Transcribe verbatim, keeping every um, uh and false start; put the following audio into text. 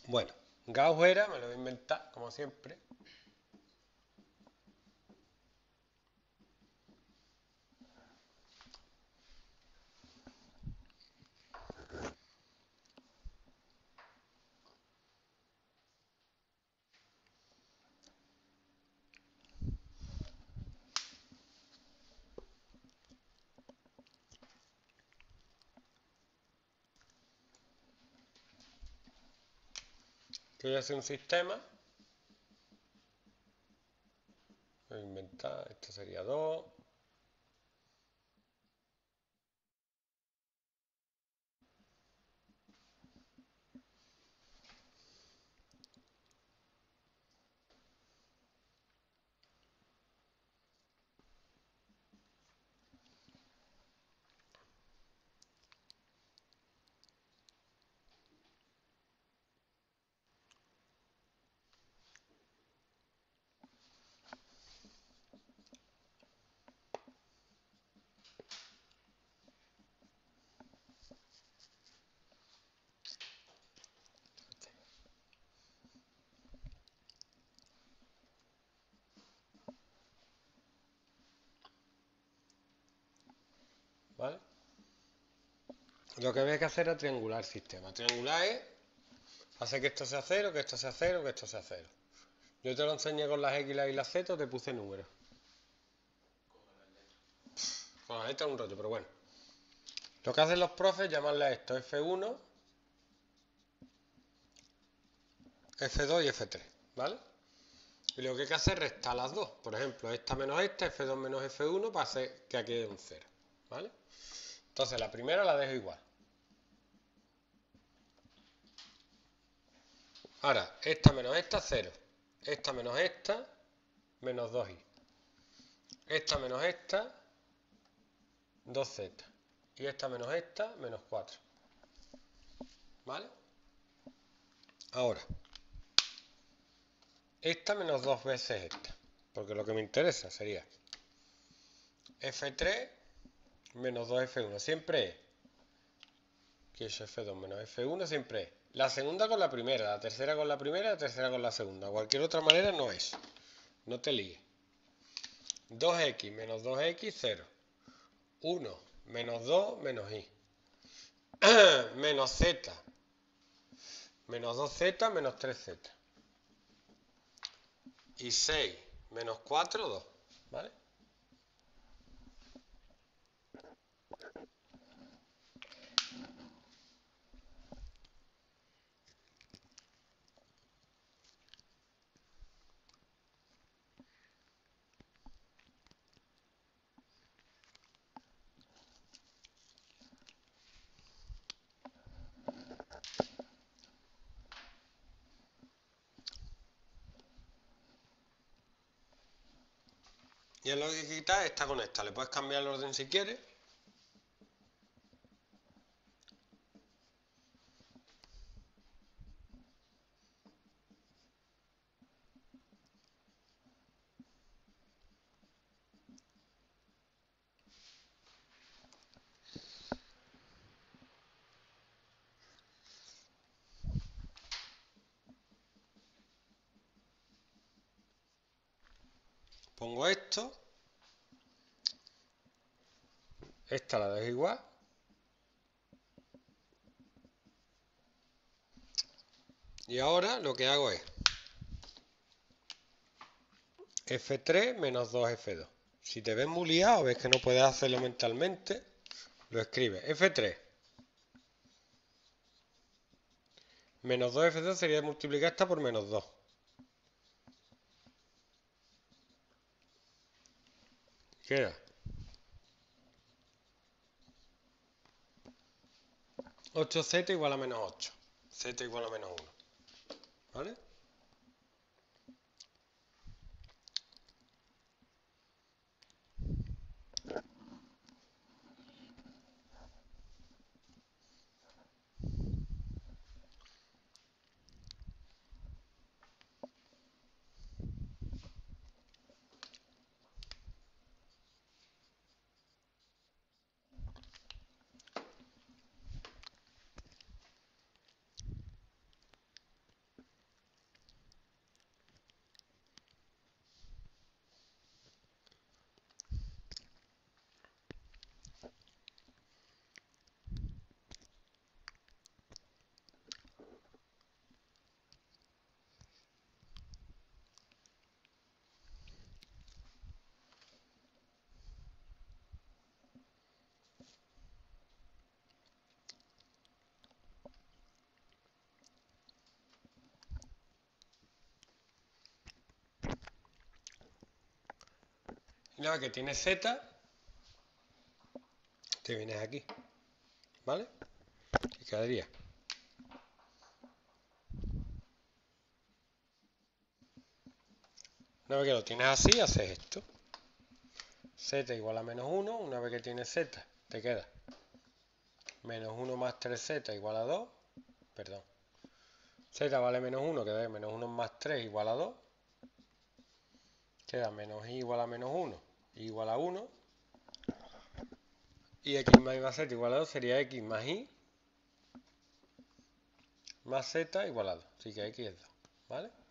Bueno, Gauss era, me lo voy a inventar, como siempre. Que voy a hacer un sistema. Voy a inventar, esto sería dos. ¿Vale? Lo que había que hacer era triangular el sistema. Triangular es hacer que esto sea cero, que esto sea cero, que esto sea cero. Yo te lo enseñé con las X, las Y, las Z, te puse números. Con las letras es un rollo, pero bueno. Lo que hacen los profes es llamarle a esto F uno, F dos y F tres, ¿vale? Y lo que hay que hacer es restar las dos. Por ejemplo, esta menos esta, F dos menos F uno, para hacer que aquí quede un cero, ¿vale? Entonces la primera la dejo igual. Ahora, esta menos esta, cero. Esta menos esta, menos dos i. Esta menos esta, dos z. Y esta menos esta, menos cuatro. ¿Vale? Ahora, esta menos dos veces esta. Porque lo que me interesa sería F tres menos dos F uno. Siempre es. Que es F dos menos F uno, siempre es. La segunda con la primera, la tercera con la primera, la tercera con la segunda. Cualquier otra manera no es. No te líes. dos x menos dos x, cero. uno menos dos menos i. Menos z. Menos dos z menos tres z. Y seis menos cuatro, dos. ¿Vale? Y en lo que quitas esta con esta. Le puedes cambiar el orden si quieres. Pongo esto. Esta la dejo igual. Y ahora lo que hago es F tres menos dos F dos. Si te ves muy liado, ves que no puedes hacerlo mentalmente, lo escribes. F tres menos dos F dos sería multiplicar esta por menos dos. Queda ocho z igual a menos ocho. Z igual a menos uno. ¿Vale? Y una vez que tienes z, te vienes aquí, ¿vale? Y quedaría una vez que lo tienes así, haces esto. Z igual a menos uno, una vez que tienes z, te queda menos uno más tres z igual a dos, perdón, z vale menos uno, queda menos uno más tres igual a dos, queda menos i igual a menos uno, igual a uno, y x más y más z igual a dos sería x más y más z igual a dos, así que x es dos, ¿vale?